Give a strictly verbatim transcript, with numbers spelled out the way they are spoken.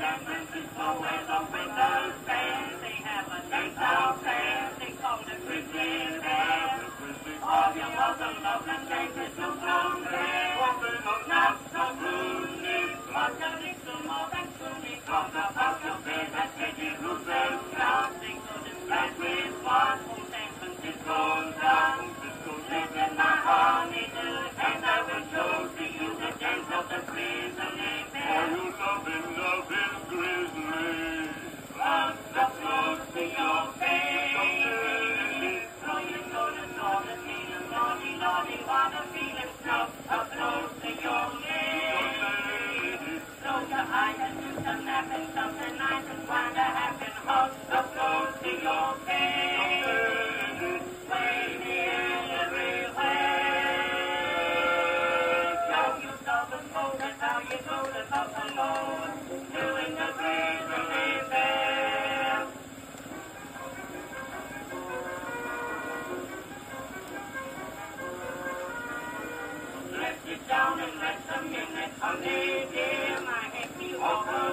San Francisco where the windows stand. They have a nice out there, they call it Grizzly there. All your mother love and neighbors to come there. Not so gloomy, but the little more than gloomy. Talk about your favorite Teddy Roosevelt. They couldn't stand with what from San Francisco down. Live in my honeydew, and I will show to you the dance of the Grizzly bear. Are you loving, loving Grizzly? Love the close to your face. So you know the sort of feeling, naughty, naughty, what a feeling. Snuff up close to your face. Close your eyes and do some napping, something nice and kind of happen. Hug up close to your face. Waiting everywhere. Show you stubborn folk, that's how you go to Buffalo. Doing the Grizzly bear. Let's sit down and let some minutes on the dear. My head be over.